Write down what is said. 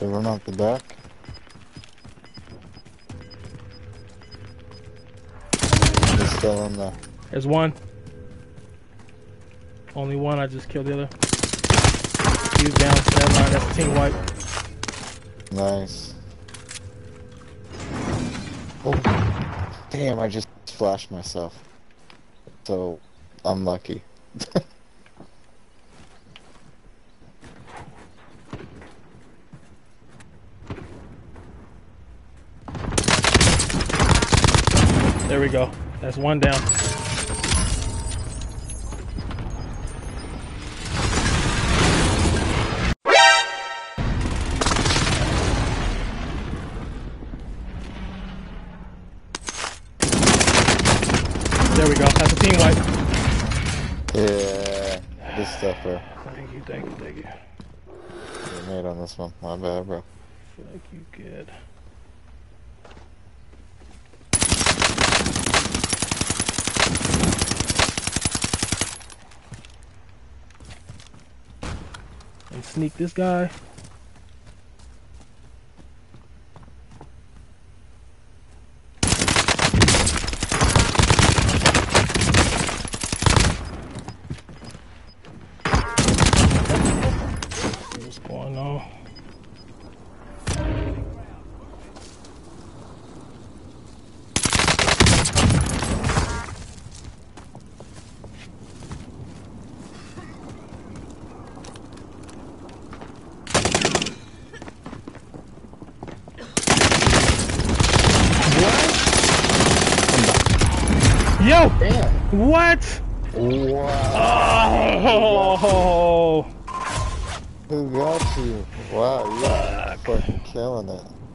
They run out the back. He's still in there. There's one. Only one. I just killed the other. He's down. Never mind. That's a team wipe. Nice. Oh, damn! I just flashed myself. So unlucky. There we go. That's one down. There we go. That's a team wipe. Yeah, good stuff, bro. Thank you, thank you, thank you. You made on this one. My bad, bro. Thank you, good. And sneak this guy. What's going on? Yo! Damn. What? Wow. Oh! Who got you? Wow, you're fucking killing it.